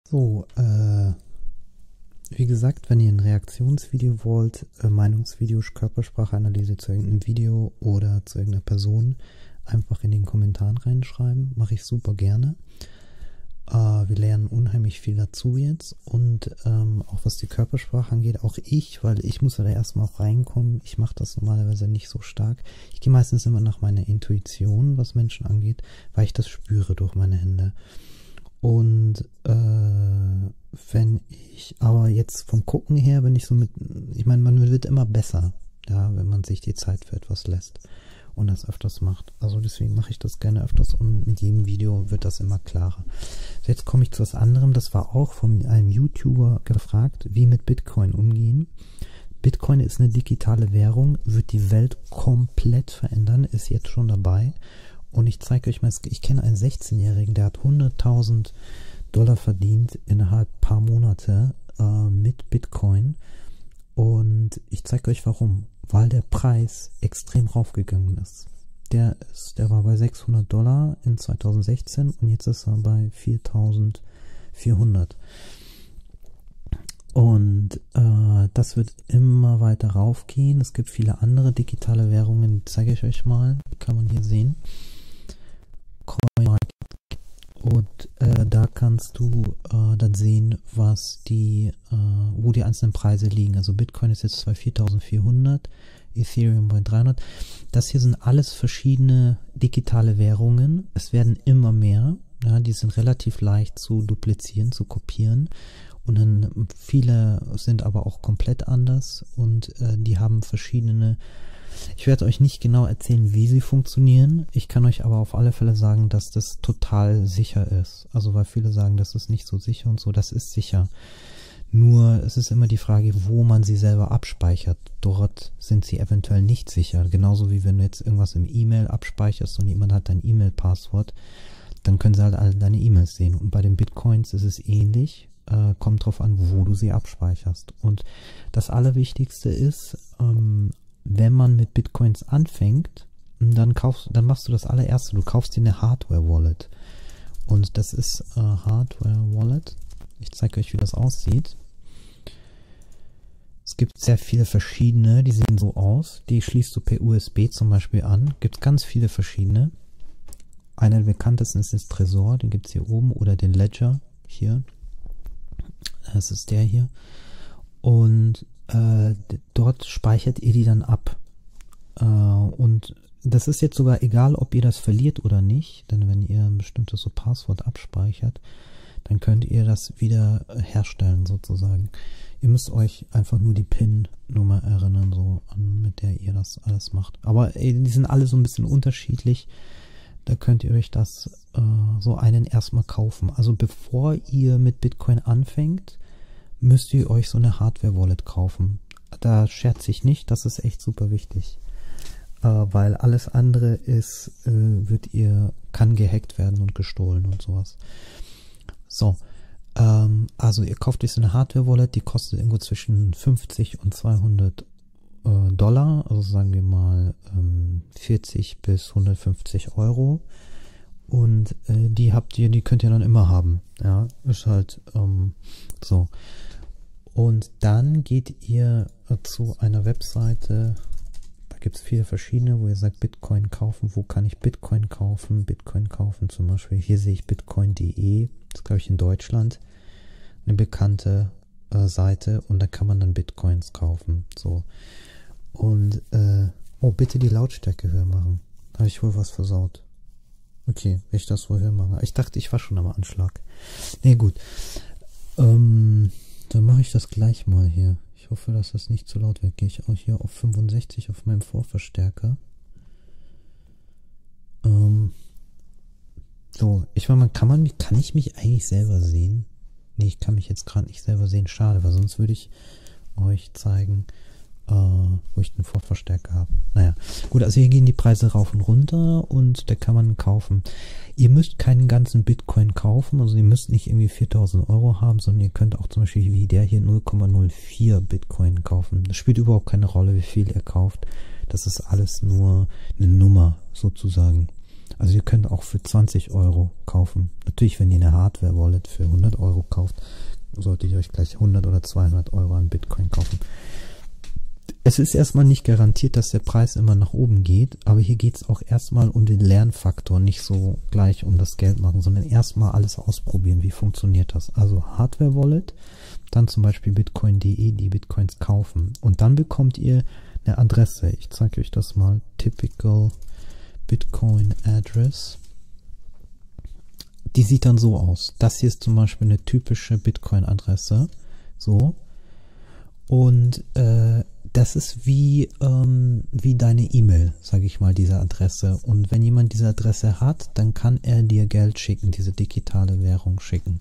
So, wie gesagt, wenn ihr ein Reaktionsvideo wollt, Meinungsvideo, Körperspracheanalyse zu irgendeinem Video oder zu irgendeiner Person, einfach in den Kommentaren reinschreiben. Mache ich super gerne. Wir lernen unheimlich viel dazu jetzt und auch was die Körpersprache angeht, auch ich, weil ich muss da erstmal auch reinkommen. Ich mache das normalerweise nicht so stark. Ich gehe meistens immer nach meiner Intuition, was Menschen angeht, weil ich das spüre durch meine Hände. Und wenn ich aber jetzt vom Gucken her, wenn ich so ich meine, man wird immer besser, ja, wenn man sich die Zeit für etwas lässt und das öfters macht. Also deswegen mache ich das gerne öfters und mit jedem Video wird das immer klarer. So, jetzt komme ich zu was anderem, das war auch von einem YouTuber gefragt, wie mit Bitcoin umgehen. Bitcoin ist eine digitale Währung, wird die Welt komplett verändern, ist jetzt schon dabei. Und ich zeige euch mal, ich kenne einen 16-Jährigen, der hat $100.000 verdient innerhalb paar Monate mit Bitcoin. Und ich zeige euch warum. Weil der Preis extrem raufgegangen ist. Der war bei $600 in 2016 und jetzt ist er bei 4.400. Und das wird immer weiter raufgehen. Es gibt viele andere digitale Währungen, die zeige ich euch mal. Die kann man hier sehen. CoinMarket. Und da kannst du dann sehen, was wo die einzelnen Preise liegen. Also Bitcoin ist jetzt bei 4.400, Ethereum bei 300. Das hier sind alles verschiedene digitale Währungen. Es werden immer mehr. Ja, die sind relativ leicht zu duplizieren, zu kopieren. Und dann viele sind aber auch komplett anders und die haben verschiedene. Ich werde euch nicht genau erzählen, wie sie funktionieren. Ich kann euch aber auf alle Fälle sagen, dass das total sicher ist. Also weil viele sagen, das ist nicht so sicher und so, das ist sicher. Nur es ist immer die Frage, wo man sie selber abspeichert. Dort sind sie eventuell nicht sicher. Genauso wie wenn du jetzt irgendwas im E-Mail abspeicherst und jemand hat dein E-Mail-Passwort, dann können sie halt alle deine E-Mails sehen. Und bei den Bitcoins ist es ähnlich. Kommt drauf an, wo du sie abspeicherst. Und das Allerwichtigste ist, wenn man mit Bitcoins anfängt, dann machst du das allererste, du kaufst dir eine Hardware-Wallet. Und das ist Hardware-Wallet. Ich zeige euch, wie das aussieht. Es gibt sehr viele verschiedene, die sehen so aus. Die schließt du per USB zum Beispiel an. Gibt ganz viele verschiedene. Einer der bekanntesten ist das Trezor, den gibt es hier oben, oder den Ledger hier. Das ist der hier. Und dort speichert ihr die dann ab. Und das ist jetzt sogar egal, ob ihr das verliert oder nicht, denn wenn ihr ein bestimmtes so Passwort abspeichert, dann könnt ihr das wieder herstellen sozusagen. Ihr müsst euch einfach nur die PIN-Nummer erinnern, so mit der ihr das alles macht. Aber die sind alle so ein bisschen unterschiedlich. Da könnt ihr euch das so einen erstmal kaufen. Also bevor ihr mit Bitcoin anfängt, müsst ihr euch so eine Hardware-Wallet kaufen. Da scherze ich nicht, das ist echt super wichtig. Weil alles andere kann gehackt werden und gestohlen und sowas. So, also ihr kauft euch so eine Hardware-Wallet, die kostet irgendwo zwischen 50 und $200. Also sagen wir mal 40 bis 150 €. Und die könnt ihr dann immer haben. Ja, ist halt so. Und dann geht ihr zu einer Webseite, da gibt es viele verschiedene, wo ihr sagt Bitcoin kaufen. Wo kann ich Bitcoin kaufen? Bitcoin kaufen zum Beispiel. Hier sehe ich bitcoin.de, das ist glaube ich in Deutschland eine bekannte Seite, und da kann man dann Bitcoins kaufen. So. Und oh, bitte die Lautstärke höher machen. Da habe ich wohl was versaut. Okay, wenn ich das wohl höher mache. Ich dachte, ich war schon am Anschlag. Nee, gut. Dann mache ich das gleich mal hier. Ich hoffe, dass das nicht zu laut wird. Gehe ich auch hier auf 65 auf meinem Vorverstärker. So, kann ich mich eigentlich selber sehen? Nee, ich kann mich jetzt gerade nicht selber sehen. Schade, weil sonst würde ich euch zeigen, wo ich den Vorverstärker habe. Naja, gut, also hier gehen die Preise rauf und runter und da kann man kaufen. Ihr müsst keinen ganzen Bitcoin kaufen, also ihr müsst nicht irgendwie 4.000 € haben, sondern ihr könnt auch zum Beispiel wie der hier 0,04 Bitcoin kaufen. Das spielt überhaupt keine Rolle, wie viel ihr kauft. Das ist alles nur eine Nummer sozusagen. Also ihr könnt auch für 20 Euro kaufen. Natürlich, wenn ihr eine Hardware-Wallet für 100 Euro kauft, solltet ihr euch gleich 100 oder 200 Euro an Bitcoin kaufen. Es ist erstmal nicht garantiert, dass der Preis immer nach oben geht, aber hier geht es auch erstmal um den Lernfaktor, nicht so gleich um das Geld machen, sondern erstmal alles ausprobieren, wie funktioniert das. Also Hardware-Wallet, dann zum Beispiel bitcoin.de, die Bitcoins kaufen und dann bekommt ihr eine Adresse. Ich zeige euch das mal, Typical Bitcoin Address. Die sieht dann so aus. Das hier ist zum Beispiel eine typische Bitcoin-Adresse, so. Und das ist wie deine E-Mail, sage ich mal, diese Adresse. Und wenn jemand diese Adresse hat, dann kann er dir Geld schicken, diese digitale Währung schicken.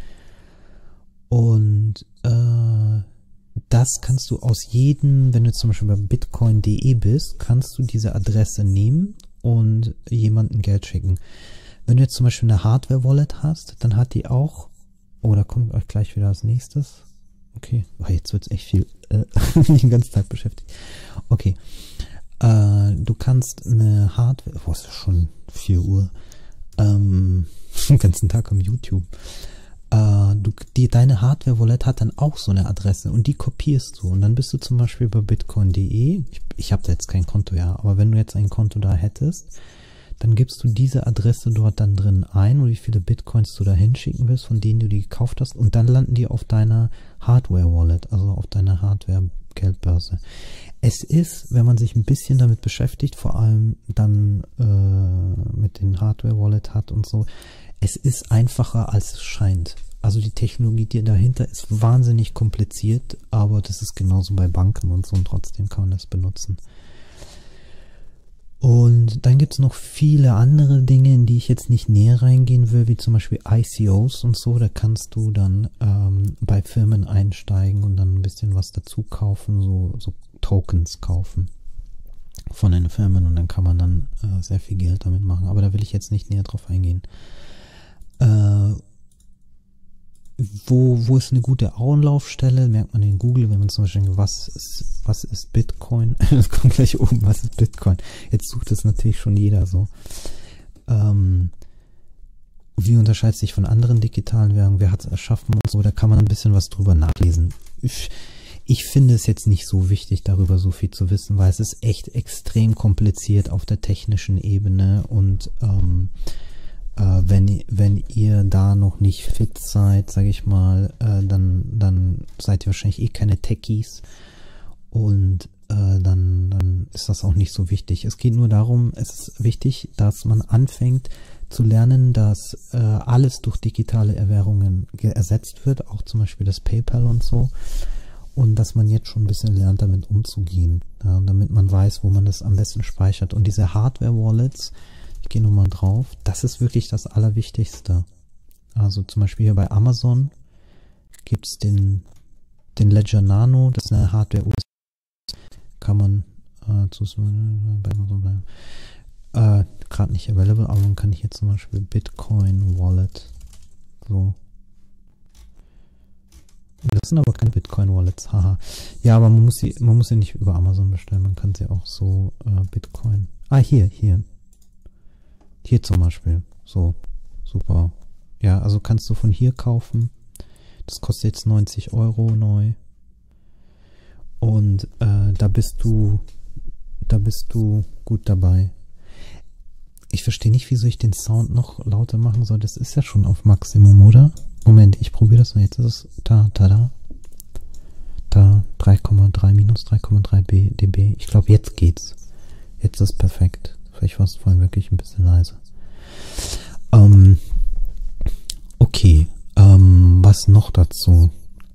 Und das kannst du aus jedem, wenn du zum Beispiel bei bitcoin.de bist, kannst du diese Adresse nehmen und jemandem Geld schicken. Wenn du jetzt zum Beispiel eine Hardware-Wallet hast, dann hat die auch, oh, da kommt euch gleich wieder als nächstes. Okay, oh, jetzt wird es echt viel, den ganzen Tag beschäftigt. Okay, du kannst eine Hardware, es ist schon 4 Uhr, den ganzen Tag am YouTube. Deine Hardware-Wallet hat dann auch so eine Adresse und die kopierst du und dann bist du zum Beispiel bei bitcoin.de, ich habe da jetzt kein Konto, ja, aber wenn du jetzt ein Konto da hättest, dann gibst du diese Adresse dort dann drin ein und wie viele Bitcoins du da hinschicken willst, von denen du die gekauft hast und dann landen die auf deiner Hardware-Wallet, also auf deiner Hardware-Geldbörse. Es ist, wenn man sich ein bisschen damit beschäftigt, vor allem dann mit den Hardware-Wallet hat und so, es ist einfacher, als es scheint. Also die Technologie, die dahinter ist, wahnsinnig kompliziert, aber das ist genauso bei Banken und so und trotzdem kann man das benutzen. Und dann gibt es noch viele andere Dinge, in die ich jetzt nicht näher reingehen will, wie zum Beispiel ICOs und so. Da kannst du dann bei Firmen einsteigen und dann ein bisschen was dazu kaufen, so Tokens kaufen von den Firmen und dann kann man dann sehr viel Geld damit machen. Aber da will ich jetzt nicht näher drauf eingehen. Wo ist eine gute Anlaufstelle? Merkt man in Google, wenn man zum Beispiel denkt, was ist Bitcoin? Das kommt gleich oben, was ist Bitcoin? Jetzt sucht es natürlich schon jeder so. Wie unterscheidet sich von anderen digitalen Währungen? Wer hat es erschaffen und so? Da kann man ein bisschen was drüber nachlesen. Ich finde es jetzt nicht so wichtig, darüber so viel zu wissen, weil es ist echt extrem kompliziert auf der technischen Ebene und wenn ihr da noch nicht fit seid, sage ich mal, dann seid ihr wahrscheinlich eh keine Techies und dann ist das auch nicht so wichtig. Es geht nur darum, es ist wichtig, dass man anfängt zu lernen, dass alles durch digitale Währungen ersetzt wird, auch zum Beispiel das PayPal und so, und dass man jetzt schon ein bisschen lernt, damit umzugehen, ja, damit man weiß, wo man das am besten speichert. Und diese Hardware-Wallets, ich gehe nochmal drauf, das ist wirklich das Allerwichtigste. Also zum Beispiel hier bei Amazon gibt es den Ledger Nano, das ist eine Hardware-Uhr, kann man bei Amazon bleiben. Gerade nicht available, aber man kann hier zum Beispiel Bitcoin Wallet, so. Das sind aber keine Bitcoin Wallets, haha. Ja, aber man muss sie nicht über Amazon bestellen, man kann sie auch so Bitcoin. Hier zum Beispiel. So, super. Ja, also kannst du von hier kaufen. Das kostet jetzt 90 Euro neu. Und da bist du gut dabei. Ich verstehe nicht, wieso ich den Sound noch lauter machen soll. Das ist ja schon auf Maximum, oder? Moment, ich probiere das mal. Jetzt ist es da 3,3 minus 3,3 dB. Ich glaube, jetzt geht's. Jetzt ist perfekt. Vielleicht war es vorhin wirklich ein bisschen leise. Okay. Was noch dazu?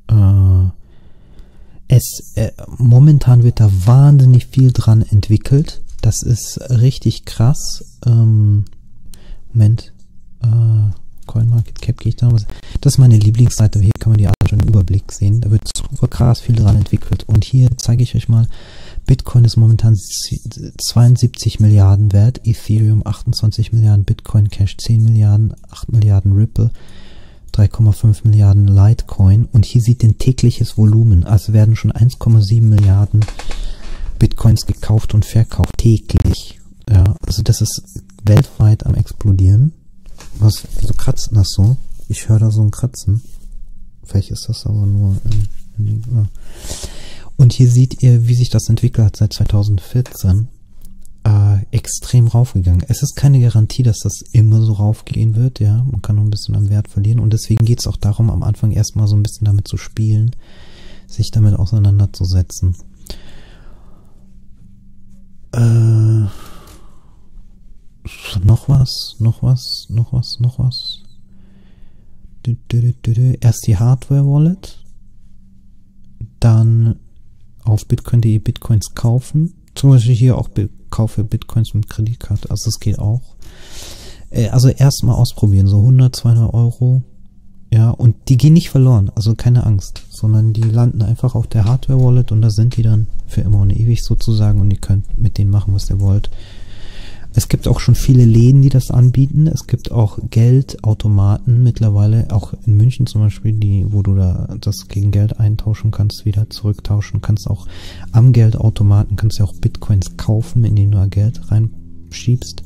Momentan wird da wahnsinnig viel dran entwickelt. Das ist richtig krass. Moment. CoinMarketCap gehe ich da was. Das ist meine Lieblingsseite. Hier kann man die alle schon im Überblick sehen. Da wird super krass viel dran entwickelt. Und hier zeige ich euch mal, Bitcoin ist momentan 72 Milliarden wert, Ethereum 28 Milliarden, Bitcoin Cash 10 Milliarden, 8 Milliarden Ripple, 3,5 Milliarden Litecoin. Und hier sieht ihr tägliches Volumen. Also werden schon 1,7 Milliarden Bitcoins gekauft und verkauft täglich. Ja, also das ist weltweit am explodieren. Wieso kratzt das so? Ich höre da so ein Kratzen. Vielleicht ist das aber nur Und hier seht ihr, wie sich das entwickelt hat seit 2014. Extrem raufgegangen. Es ist keine Garantie, dass das immer so raufgehen wird, ja. Man kann noch ein bisschen am Wert verlieren und deswegen geht es auch darum, am Anfang erstmal so ein bisschen damit zu spielen, sich damit auseinanderzusetzen. Noch was. Erst die Hardware-Wallet, dann auf bitcoin.de Bitcoins kaufen. Zum Beispiel hier auch kaufe Bitcoins mit Kreditkarte, also das geht auch. Also erstmal ausprobieren, so 100, 200 Euro. Ja, und die gehen nicht verloren, also keine Angst, sondern die landen einfach auf der Hardware-Wallet und da sind die dann für immer und ewig sozusagen und ihr könnt mit denen machen, was ihr wollt. Es gibt auch schon viele Läden, die das anbieten. Es gibt auch Geldautomaten mittlerweile, auch in München zum Beispiel, wo du da das gegen Geld eintauschen kannst, wieder zurücktauschen. Kannst auch am Geldautomaten, kannst ja auch Bitcoins kaufen, indem du da Geld reinschiebst.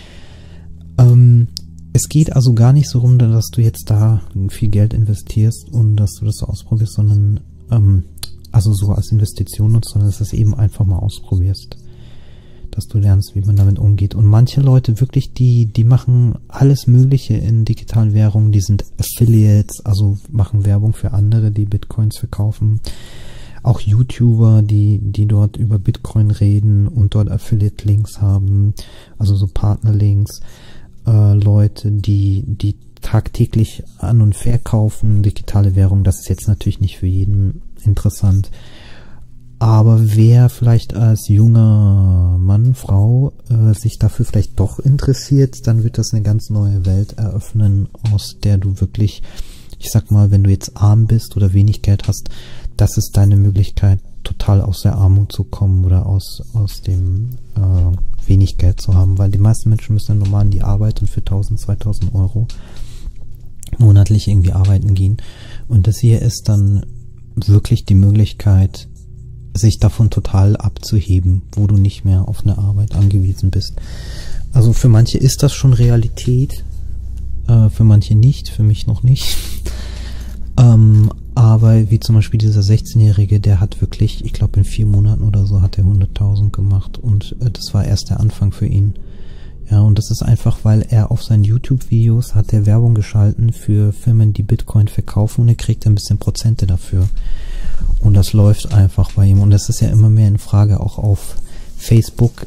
Es geht also gar nicht so rum, dass du jetzt da viel Geld investierst und dass du das so ausprobierst, sondern also so als Investition nutzt, sondern dass du es eben einfach mal ausprobierst. Dass du lernst, wie man damit umgeht. Und manche Leute wirklich, die machen alles Mögliche in digitalen Währungen, die sind Affiliates, also machen Werbung für andere, die Bitcoins verkaufen. Auch YouTuber, die dort über Bitcoin reden und dort Affiliate-Links haben, also so Partnerlinks, Leute, die tagtäglich an- und verkaufen, digitale Währung, das ist jetzt natürlich nicht für jeden interessant. Aber wer vielleicht als junger Mann, Frau sich dafür vielleicht doch interessiert, dann wird das eine ganz neue Welt eröffnen, aus der du wirklich, ich sag mal, wenn du jetzt arm bist oder wenig Geld hast, das ist deine Möglichkeit, total aus der Armut zu kommen oder aus dem wenig Geld zu haben, weil die meisten Menschen müssen dann normal in die Arbeit und für 1000, 2000 Euro monatlich irgendwie arbeiten gehen. Und das hier ist dann wirklich die Möglichkeit, sich davon total abzuheben, wo du nicht mehr auf eine Arbeit angewiesen bist. Also für manche ist das schon Realität, für manche nicht, für mich noch nicht. Aber wie zum Beispiel dieser 16-Jährige, der hat wirklich, ich glaube in 4 Monaten oder so hat er 100.000 gemacht und das war erst der Anfang für ihn. Ja, und das ist einfach, weil er auf seinen YouTube-Videos hat er Werbung geschalten für Firmen, die Bitcoin verkaufen und er kriegt ein bisschen Prozente dafür. Und das läuft einfach bei ihm. Und das ist ja immer mehr in Frage, auch auf Facebook,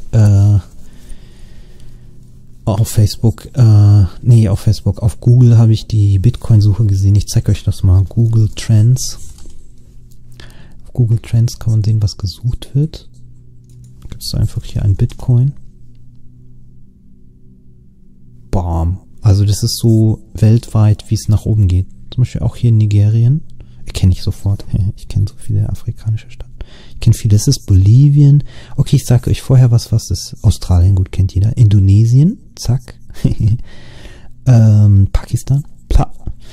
auf Google habe ich die Bitcoin-Suche gesehen. Ich zeige euch das mal. Google Trends. Auf Google Trends kann man sehen, was gesucht wird. Gibst du einfach hier ein Bitcoin. Bam. Also das ist so weltweit, wie es nach oben geht. Zum Beispiel auch hier in Nigerien. Kenne ich sofort. Ich kenne so viele afrikanische Staaten. Ich kenne viele. Das ist Bolivien. Okay, ich sage euch vorher was ist Australien, gut, kennt jeder. Indonesien, zack. Pakistan, pla.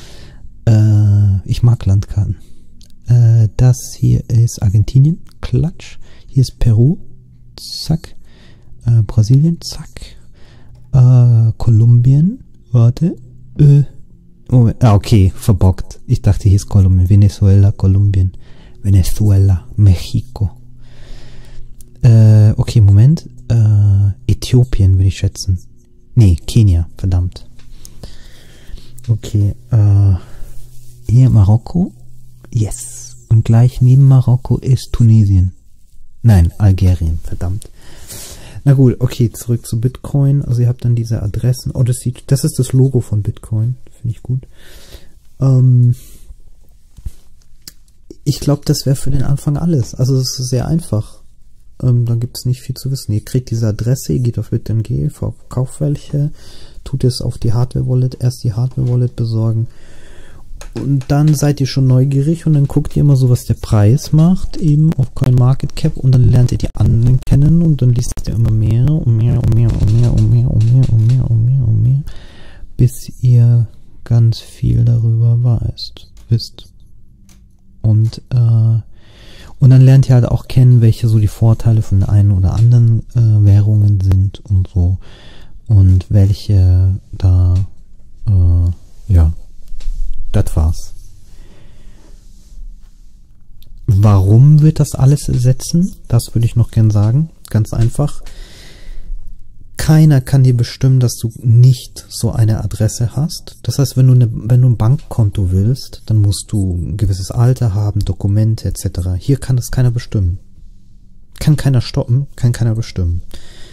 Ich mag Landkarten. Das hier ist Argentinien, klatsch. Hier ist Peru, zack. Brasilien, zack. Kolumbien, warte. Moment. Okay, verbockt. Ich dachte, hier ist Kolumbien. Venezuela, Kolumbien. Venezuela, Mexiko. Okay, Moment. Äthiopien würde ich schätzen. Nee, Kenia, verdammt. Okay, hier Marokko. Yes. Und gleich neben Marokko ist Tunesien. Nein, Algerien, verdammt. Na gut, okay, zurück zu Bitcoin. Also ihr habt dann diese Adressen. Oh, das ist das Logo von Bitcoin. Finde ich gut. Ich glaube, das wäre für den Anfang alles. Also es ist sehr einfach. Da gibt es nicht viel zu wissen. Ihr kriegt diese Adresse, ihr geht auf BitMG, verkauft welche, tut es auf die Hardware-Wallet, erst die Hardware-Wallet besorgen. Und dann seid ihr schon neugierig und dann guckt ihr immer so, was der Preis macht, eben auf CoinMarketCap und dann lernt ihr die anderen kennen und dann liest ihr immer mehr und mehr und mehr und mehr und mehr und mehr und mehr und mehr und mehr, bis ihr ganz viel darüber wisst. Und dann lernt ihr halt auch kennen, welche so die Vorteile von der einen oder anderen Währungen sind und so. und welche da, ja, das war's. Warum wird das alles ersetzen? Das würde ich noch gern sagen. Ganz einfach. Keiner kann dir bestimmen, dass du nicht so eine Adresse hast. Das heißt, wenn du ein Bankkonto willst, dann musst du ein gewisses Alter haben, Dokumente etc. Hier kann das keiner bestimmen. Kann keiner stoppen, kann keiner bestimmen.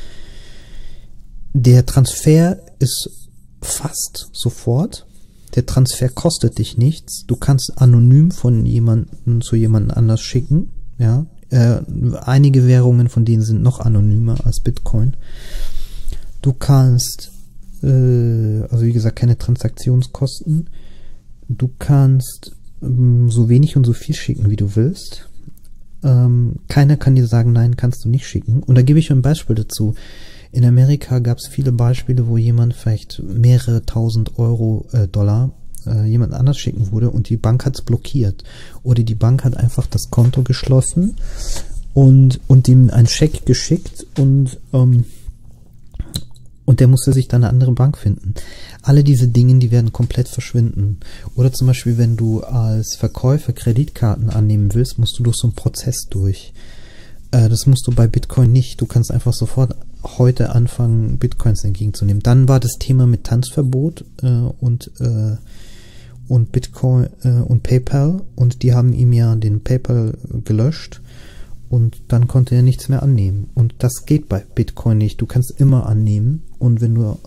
Der Transfer ist fast sofort. Der Transfer kostet dich nichts. Du kannst anonym von jemandem zu jemandem anders schicken. Ja, einige Währungen von denen sind noch anonymer als Bitcoin. Du kannst, also wie gesagt, keine Transaktionskosten. Du kannst so wenig und so viel schicken, wie du willst. Keiner kann dir sagen, nein, kannst du nicht schicken. Und da gebe ich ein Beispiel dazu. In Amerika gab es viele Beispiele, wo jemand vielleicht mehrere tausend Dollar jemand anders schicken wurde und die Bank hat es blockiert. Oder die Bank hat einfach das Konto geschlossen und ihm einen Scheck geschickt und der musste sich dann eine andere Bank finden. Alle diese Dinge, die werden komplett verschwinden. Oder zum Beispiel, wenn du als Verkäufer Kreditkarten annehmen willst, musst du durch so einen Prozess durch. Das musst du bei Bitcoin nicht. Du kannst einfach sofort heute anfangen, Bitcoins entgegenzunehmen. Dann war das Thema mit Tanzverbot und Bitcoin und PayPal, und die haben ihm ja den PayPal gelöscht und dann konnte er nichts mehr annehmen. Und das geht bei Bitcoin nicht. Du kannst immer annehmen, und wenn du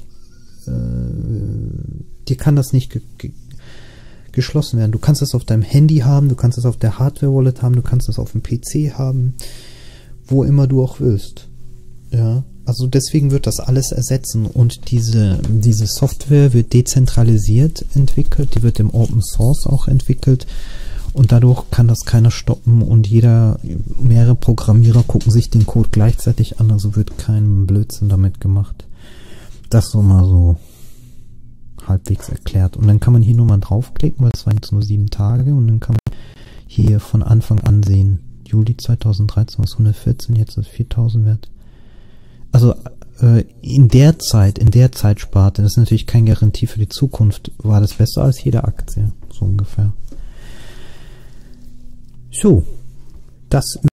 dir kann das nicht geschlossen werden. Du kannst es auf deinem Handy haben, du kannst es auf der Hardware-Wallet haben, du kannst es auf dem PC haben, wo immer du auch willst. Ja, also deswegen wird das alles ersetzen, und diese Software wird dezentralisiert entwickelt, die wird im Open Source auch entwickelt, und dadurch kann das keiner stoppen, und mehrere Programmierer gucken sich den Code gleichzeitig an, also wird kein Blödsinn damit gemacht. Das so mal so halbwegs erklärt. Und dann kann man hier nur mal draufklicken, weil es waren jetzt nur 7 Tage, und dann kann man hier von Anfang an sehen, Juli 2013 war es 114, jetzt ist es 4000 wert. Also in der Zeitsparte, das ist natürlich keine Garantie für die Zukunft, war das besser als jede Aktie, so ungefähr. So, das